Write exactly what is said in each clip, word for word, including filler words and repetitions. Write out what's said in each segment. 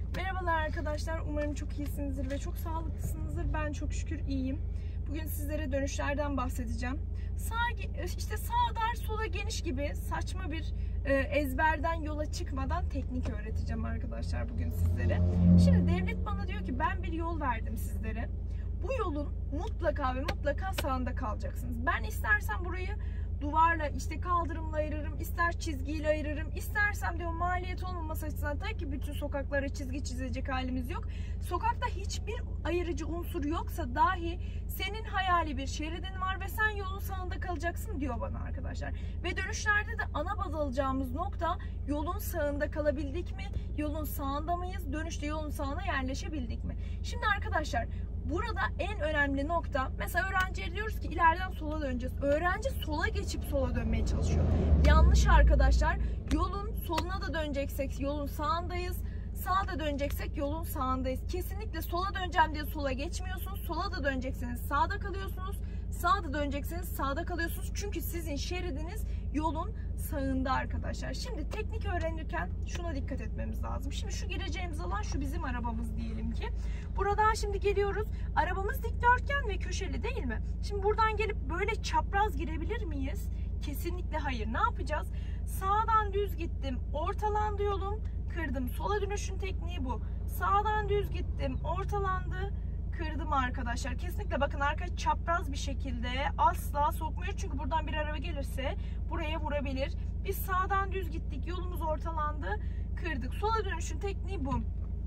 Merhabalar arkadaşlar. Umarım çok iyisinizdir ve çok sağlıklısınızdır. Ben çok şükür iyiyim. Bugün sizlere dönüşlerden bahsedeceğim. Sağ, işte sağ dar sola geniş gibi saçma bir e, ezberden yola çıkmadan teknik öğreteceğim arkadaşlar bugün sizlere. Şimdi devlet bana diyor ki ben bir yol verdim sizlere. Bu yolun mutlaka ve mutlaka sağında kalacaksınız. Ben istersen burayı duvarla, işte kaldırımla ayırırım, ister çizgiyle ayırırım, istersem diyor maliyet olmaması açısından, tabii ki bütün sokaklara çizgi çizecek halimiz yok. Sokakta hiçbir ayırıcı unsur yoksa dahi senin hayali bir şeridin var ve sen yolun sağında kalacaksın diyor bana arkadaşlar. Ve dönüşlerde de ana baz alacağımız nokta yolun sağında kalabildik mi? Yolun sağında mıyız? Dönüşte yolun sağına yerleşebildik mi? Şimdi arkadaşlar, burada en önemli nokta, mesela öğrenciye diyoruz ki ileriden sola döneceğiz. Öğrenci sola geçip sola dönmeye çalışıyor. Yanlış arkadaşlar. Yolun soluna da döneceksek yolun sağındayız. Sağa da döneceksek yolun sağındayız. Kesinlikle sola döneceğim diye sola geçmiyorsunuz. Sola da dönecekseniz sağda kalıyorsunuz. Sağa da dönecekseniz sağda kalıyorsunuz. Çünkü sizin şeridiniz yolun sağında arkadaşlar. Şimdi teknik öğrenirken şuna dikkat etmemiz lazım. Şimdi şu gireceğimiz alan şu bizim arabamız diyelim ki. Buradan şimdi geliyoruz. Arabamız dikdörtgen ve köşeli değil mi? Şimdi buradan gelip böyle çapraz girebilir miyiz? Kesinlikle hayır. Ne yapacağız? Sağdan düz gittim. Ortalandı yolum. Kırdım. Sola dönüşün tekniği bu. Sağdan düz gittim. Ortalandı. Kırdım arkadaşlar. Kesinlikle bakın, arka çapraz bir şekilde asla sokmuyor. Çünkü buradan bir araba gelirse buraya vurabilir. Biz sağdan düz gittik. Yolumuz ortalandı. Kırdık. Sola dönüşün tekniği bu.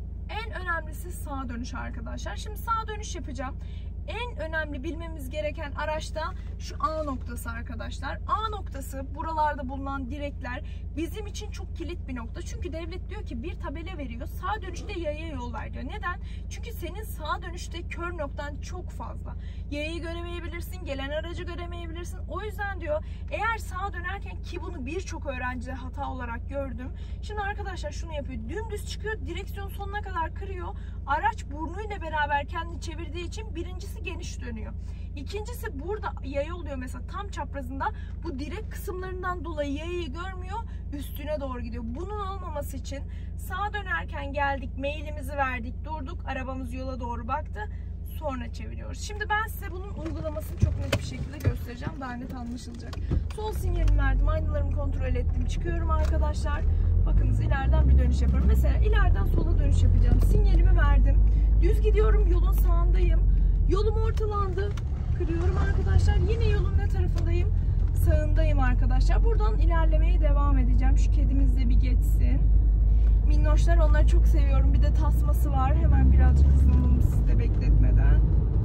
En önemlisi sağ dönüş arkadaşlar. Şimdi sağ dönüş yapacağım. En önemli bilmemiz gereken araç da şu A noktası arkadaşlar. A noktası, buralarda bulunan direkler bizim için çok kilit bir nokta. Çünkü devlet diyor ki bir tabela veriyor. Sağ dönüşte yaya yol ver diyor. Neden? Çünkü senin sağ dönüşte kör noktan çok fazla. Yayayı göremeyebilirsin, gelen aracı göremeyebilirsin. O yüzden diyor eğer sağa dönerken, ki bunu birçok öğrencide hata olarak gördüm. Şimdi arkadaşlar şunu yapıyor. Dümdüz çıkıyor, direksiyon sonuna kadar kırıyor. Araç burnuyla beraber kendini çevirdiği için birincisi geniş dönüyor. İkincisi burada yaya oluyor mesela tam çaprazında. Bu direk kısımlarından dolayı yayayı görmüyor, üstüne doğru gidiyor. Bunun olmaması için sağa dönerken geldik, mailimizi verdik, durduk, arabamız yola doğru baktı, sonra çeviriyoruz. Şimdi ben size bunun uygulamasını çok net bir şekilde göstereceğim. Daha net anlaşılacak. Sol sinyalimi verdim, aynalarımı kontrol ettim, çıkıyorum arkadaşlar. Bakınız ileriden bir dönüş yapıyorum. Mesela ileriden sola dönüş yapacağım. Sinyalimi verdim. Düz gidiyorum, yolun sağındayım. Yolum ortalandı. Kırıyorum arkadaşlar. Yine yolun ne tarafındayım? Sağındayım arkadaşlar. Buradan ilerlemeye devam edeceğim. Şu kedimiz de bir geçsin. Minnoşlar, onları çok seviyorum. Bir de tasması var. Hemen birazcık hızlanalım sizi de bekletmeden.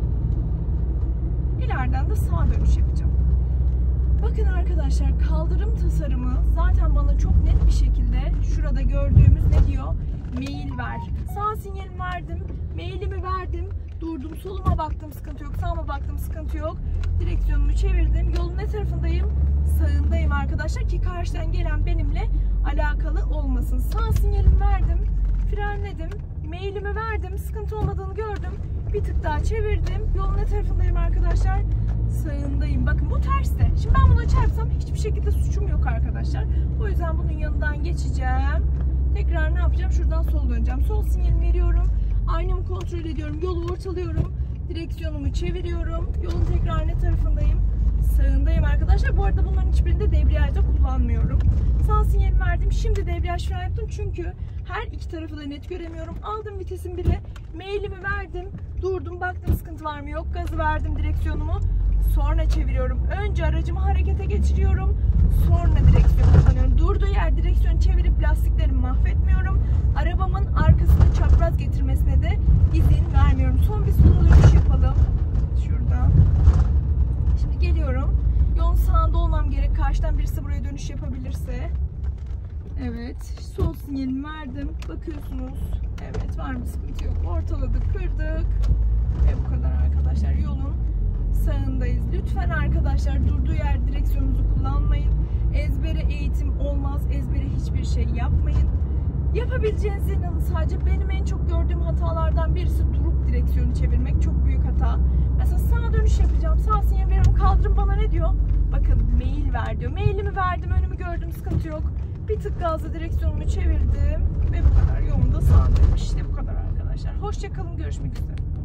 İleriden de sağa dönüş yapacağım. Bakın arkadaşlar, kaldırım tasarımı zaten bana çok net bir şekilde şurada gördüğümüz ne diyor? Mail ver. Sağ sinyalimi verdim. Mailimi verdim. Durdum. Soluma baktım, sıkıntı yok. Sağıma baktım, sıkıntı yok. Direksiyonumu çevirdim. Yolun ne tarafındayım? Sağındayım arkadaşlar ki karşıdan gelen benimle alakalı olmasın. Sağ sinyalimi verdim. Frenledim. Mailimi verdim. Sıkıntı olmadığını gördüm. Bir tık daha çevirdim. Yolun ne tarafındayım arkadaşlar? Sağındayım. Bakın bu terste. Şimdi ben buna çarpsam hiçbir şekilde suçum yok arkadaşlar. O yüzden bunun yanından geçeceğim. Tekrar ne yapacağım? Şuradan sola döneceğim. Sol sinyalimi veriyorum. Aynamı kontrol ediyorum. Yolu ortalıyorum. Direksiyonumu çeviriyorum. Yolun tekrar ne tarafındayım? Sağındayım arkadaşlar. Bu arada bunların hiçbirinde debriyaj da kullanmıyorum. Sağ sinyalimi verdim. Şimdi debriyaj fren yaptım. Çünkü her iki tarafı da net göremiyorum. Aldım vitesin biri. Mailimi verdim. Durdum. Baktım sıkıntı var mı? Yok. Gazı verdim, direksiyonumu. Sonra çeviriyorum. Önce aracımı harekete geçiriyorum. Sonra direksiyonu kullanıyorum. Durduğu yer direksiyonu çevirip lastiklerimi mahvetmiyorum. Arabamın arkasını çapraz getirmesine de izin vermiyorum. Son bir sola dönüş yapalım. Şuradan. Şimdi geliyorum. Yolun sağında olmam gerek. Karşıdan birisi buraya dönüş yapabilirse. Evet. Sol sinyalimi verdim. Bakıyorsunuz. Evet, var mı sıkıntı yok. Ortaladık, kırdık. Ve bu kadar arkadaşlar. Yolun sağındayız. Lütfen arkadaşlar durduğu yer direksiyonunuzu kullanmayın. Ezbere eğitim olmaz. Ezbere hiçbir şey yapmayın. Yapabileceğiniz inanın sadece benim en çok gördüğüm hatalardan birisi durup direksiyonu çevirmek. Çok büyük hata. Mesela sağa dönüş yapacağım. Sağ sinyal veriyorum. Kaldırım bana ne diyor? Bakın mail ver diyor. Mailimi verdim. Önümü gördüm. Sıkıntı yok. Bir tık gazla direksiyonumu çevirdim. Ve bu kadar. Yolunda sağdayım. İşte bu kadar. arkadaşlar. Hoşça kalın. Görüşmek üzere.